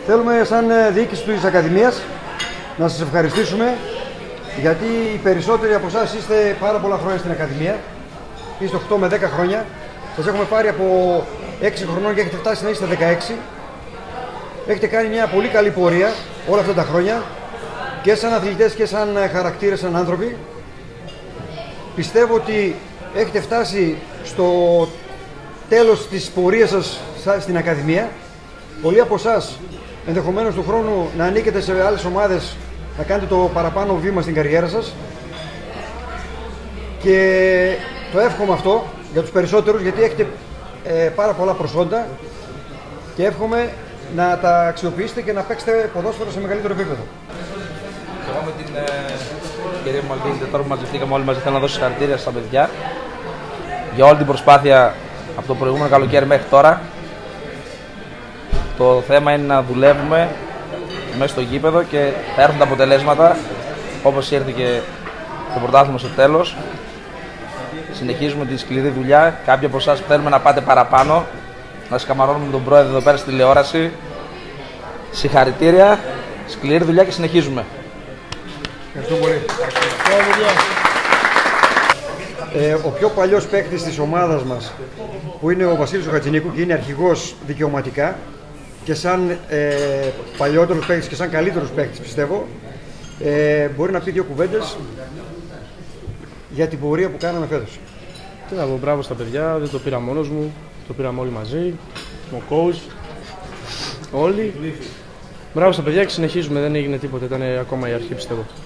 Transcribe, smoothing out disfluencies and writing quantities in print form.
Θέλουμε σαν διοίκηση της Ακαδημίας να σας ευχαριστήσουμε, γιατί οι περισσότεροι από εσάς είστε πάρα πολλά χρόνια στην Ακαδημία. Είστε 8 με 10 χρόνια. Σας έχουμε πάρει από 6 χρονών και έχετε φτάσει να είστε 16. Έχετε κάνει μια πολύ καλή πορεία όλα αυτά τα χρόνια και σαν αθλητές και σαν χαρακτήρες, σαν άνθρωποι. Πιστεύω ότι έχετε φτάσει στο τέλος της πορείας σας στην Ακαδημία. Πολλοί από εσάς ενδεχομένως του χρόνου να ανήκετε σε άλλες ομάδες, να κάνετε το παραπάνω βήμα στην καριέρα σας, και το εύχομαι αυτό για τους περισσότερους, γιατί έχετε πάρα πολλά προσόντα και εύχομαι να τα αξιοποιήσετε και να παίξετε ποδόσφαιρο σε μεγαλύτερο επίπεδο. Εγώ με την κυρία Μαλτίνη, τώρα που μαζευτήκαμε όλοι μαζί, θέλω να δώσω συγχαρητήρια στα παιδιά για όλη την προσπάθεια από το προηγούμενο καλοκαίρι μέχρι τώρα. Το θέμα είναι να δουλεύουμε μέσα στο γήπεδο και θα έρθουν τα αποτελέσματα, όπως ήρθε και το πρωτάθλημα στο τέλος. Συνεχίζουμε τη σκληρή δουλειά. Κάποιοι από εσάς θέλουμε να πάτε παραπάνω, να σκαμαρώνουμε τον πρόεδρο εδώ πέρα στη τηλεόραση. Συγχαρητήρια, σκληρή δουλειά και συνεχίζουμε. Ευχαριστώ πολύ. Ο πιο παλιός παίκτης της ομάδας μας, που είναι ο Βασίλης Χατζηνίκου και είναι αρχηγός δικαιωματικά, και σαν παλιότερος παίκτης και σαν καλύτερος παίκτης, πιστεύω, μπορεί να πει δύο κουβέντες για την πορεία που κάναμε φέτος. Τι να πω, μπράβο στα παιδιά, δεν το πήρα μόνος μου, το πήραμε όλοι μαζί, ο coach, όλοι. Μπράβο στα παιδιά και συνεχίζουμε, δεν έγινε τίποτα, ήταν ακόμα η αρχή, πιστεύω.